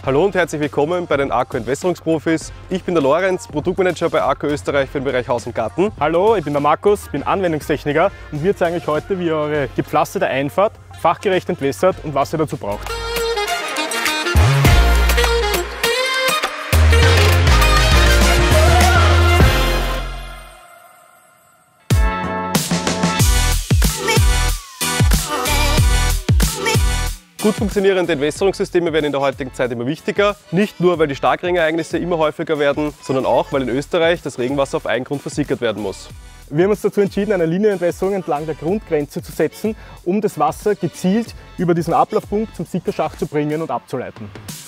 Hallo und herzlich willkommen bei den AKO Entwässerungsprofis. Ich bin der Lorenz, Produktmanager bei AKO Österreich für den Bereich Haus und Garten. Hallo, ich bin der Markus, bin Anwendungstechniker und wir zeigen euch heute, wie ihr eure gepflasterte Einfahrt fachgerecht entwässert und was ihr dazu braucht. Gut funktionierende Entwässerungssysteme werden in der heutigen Zeit immer wichtiger. Nicht nur, weil die Starkregenereignisse immer häufiger werden, sondern auch, weil in Österreich das Regenwasser auf Eigengrund versickert werden muss. Wir haben uns dazu entschieden, eine Linienentwässerung entlang der Grundgrenze zu setzen, um das Wasser gezielt über diesen Ablaufpunkt zum Sickerschacht zu bringen und abzuleiten.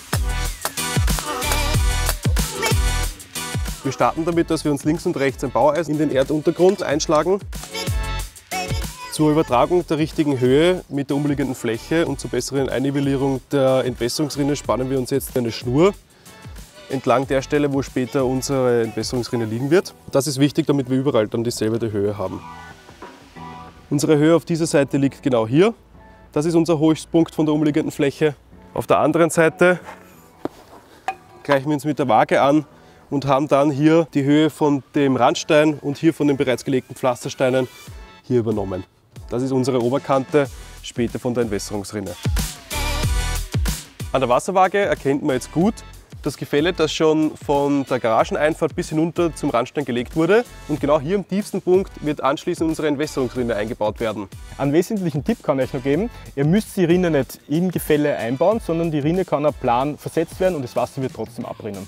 Wir starten damit, dass wir uns links und rechts ein Baueis in den Erduntergrund einschlagen. Zur Übertragung der richtigen Höhe mit der umliegenden Fläche und zur besseren Einnivellierung der Entwässerungsrinne spannen wir uns jetzt eine Schnur entlang der Stelle, wo später unsere Entwässerungsrinne liegen wird. Das ist wichtig, damit wir überall dann dieselbe Höhe haben. Unsere Höhe auf dieser Seite liegt genau hier. Das ist unser Höchstpunkt von der umliegenden Fläche. Auf der anderen Seite gleichen wir uns mit der Waage an und haben dann hier die Höhe von dem Randstein und hier von den bereits gelegten Pflastersteinen hier übernommen. Das ist unsere Oberkante, später von der Entwässerungsrinne. An der Wasserwaage erkennt man jetzt gut das Gefälle, das schon von der Garageneinfahrt bis hinunter zum Randstein gelegt wurde. Und genau hier am tiefsten Punkt wird anschließend unsere Entwässerungsrinne eingebaut werden. Einen wesentlichen Tipp kann ich euch noch geben: Ihr müsst die Rinne nicht im Gefälle einbauen, sondern die Rinne kann auch plan versetzt werden und das Wasser wird trotzdem abrinnen.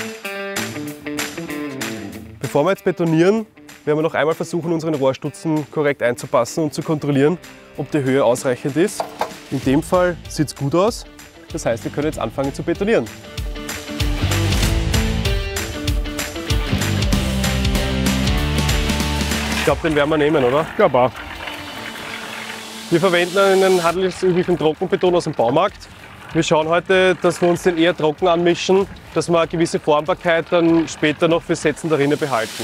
Bevor wir jetzt betonieren, werden wir noch einmal versuchen, unseren Rohrstutzen korrekt einzupassen und zu kontrollieren, ob die Höhe ausreichend ist. In dem Fall sieht es gut aus, das heißt, wir können jetzt anfangen zu betonieren. Ich glaube, den werden wir nehmen, oder? Ja, aber Wir verwenden einen handelsüblichen Trockenbeton aus dem Baumarkt. Wir schauen heute, dass wir uns den eher trocken anmischen, dass wir eine gewisse Formbarkeit dann später noch für Setzen der Rinne behalten.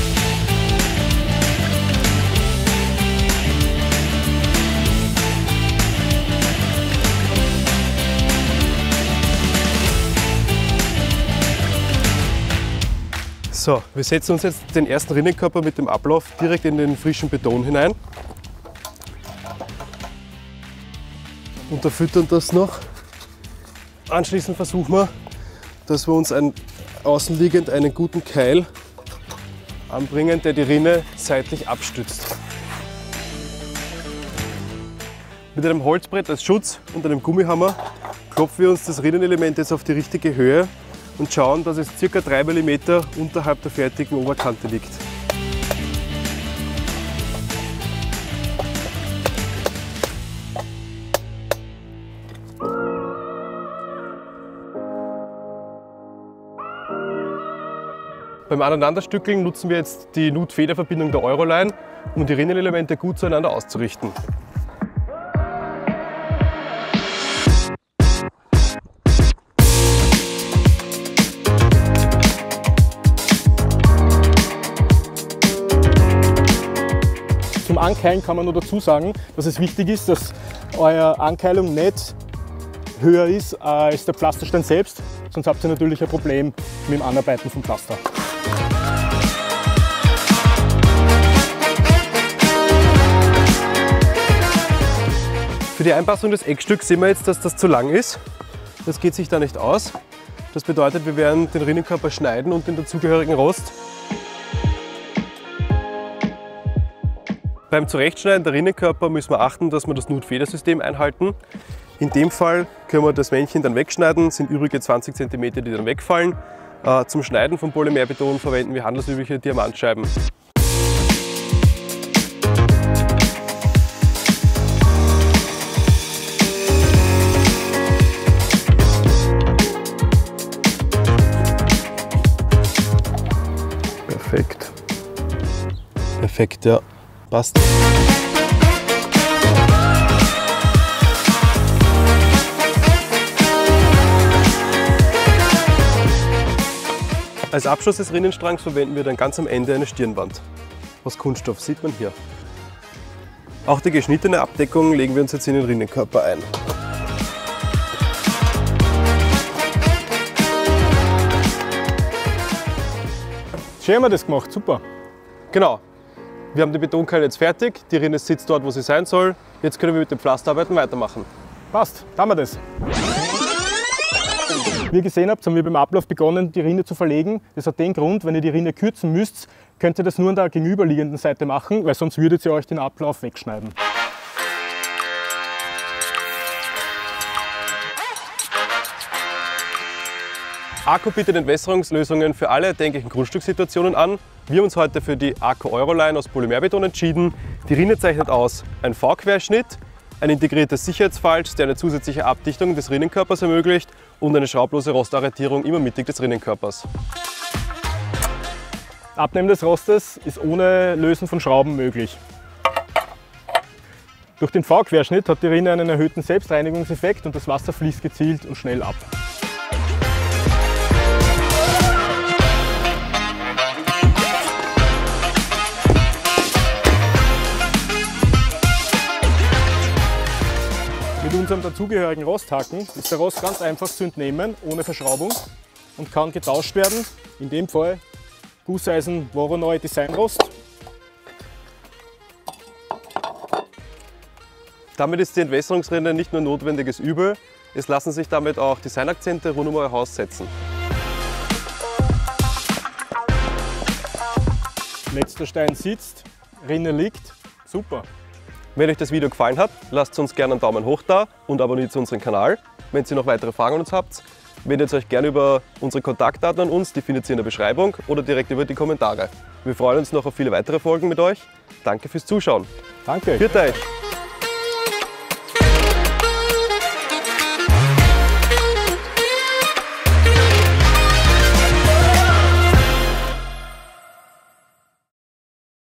So, wir setzen uns jetzt den ersten Rinnenkörper mit dem Ablauf direkt in den frischen Beton hinein. Unterfüttern das noch. Anschließend versuchen wir, dass wir uns außenliegend einen guten Keil anbringen, der die Rinne seitlich abstützt. Mit einem Holzbrett als Schutz und einem Gummihammer klopfen wir uns das Rinnenelement jetzt auf die richtige Höhe und schauen, dass es ca. 3 mm unterhalb der fertigen Oberkante liegt. Beim Aneinanderstückeln nutzen wir jetzt die Nut-Federverbindung der Euroline, um die Rinnenelemente gut zueinander auszurichten. zum Ankeilen kann man nur dazu sagen, dass es wichtig ist, dass eure Ankeilung nicht höher ist als der Pflasterstein selbst, sonst habt ihr natürlich ein Problem mit dem Anarbeiten vom Pflaster. Für die Einpassung des Eckstücks sehen wir jetzt, dass das zu lang ist. Das geht sich da nicht aus. Das bedeutet, wir werden den Rinnenkörper schneiden und den dazugehörigen Rost. Beim Zurechtschneiden der Rinnenkörper müssen wir achten, dass wir das Nut-Federsystem einhalten. In dem Fall können wir das Männchen dann wegschneiden, sind übrige 20 cm, die dann wegfallen. Zum Schneiden von Polymerbeton verwenden wir handelsübliche Diamantscheiben. Perfekt. Perfekt, ja. Passt. Als Abschluss des Rinnenstrangs verwenden wir dann ganz am Ende eine Stirnwand. Aus Kunststoff, sieht man hier. Auch die geschnittene Abdeckung legen wir uns jetzt in den Rinnenkörper ein. Schön haben wir das gemacht, super. Genau. Wir haben die Betonkeile jetzt fertig, die Rinne sitzt dort, wo sie sein soll. Jetzt können wir mit den Pflasterarbeiten weitermachen. Passt, dann haben wir das. Wie ihr gesehen habt, haben wir beim Ablauf begonnen, die Rinne zu verlegen. Das hat den Grund, wenn ihr die Rinne kürzen müsst, könnt ihr das nur an der gegenüberliegenden Seite machen, weil sonst würdet ihr euch den Ablauf wegschneiden. ACO bietet Entwässerungslösungen für alle erdenklichen Grundstückssituationen an. Wir haben uns heute für die ACO Euroline aus Polymerbeton entschieden. Die Rinne zeichnet aus ein V-Querschnitt, ein integrierter Sicherheitsfalz, der eine zusätzliche Abdichtung des Rinnenkörpers ermöglicht und eine schraublose Rostarretierung immer mittig des Rinnenkörpers. Abnehmen des Rostes ist ohne Lösen von Schrauben möglich. Durch den V-Querschnitt hat die Rinne einen erhöhten Selbstreinigungseffekt und das Wasser fließt gezielt und schnell ab. Mit unserem dazugehörigen Rosthaken ist der Rost ganz einfach zu entnehmen, ohne Verschraubung, und kann getauscht werden. In dem Fall Gusseisen Voronoi Designrost. Damit ist die Entwässerungsrinne nicht nur ein notwendiges Übel, es lassen sich damit auch Designakzente rund um euer Haus setzen. Letzter Stein sitzt, Rinne liegt, super. Wenn euch das Video gefallen hat, lasst uns gerne einen Daumen hoch da und abonniert unseren Kanal. Wenn ihr noch weitere Fragen an uns habt, wendet euch gerne über unsere Kontaktdaten an uns, die findet ihr in der Beschreibung oder direkt über die Kommentare. Wir freuen uns noch auf viele weitere Folgen mit euch. Danke fürs Zuschauen. Danke. Viert euch!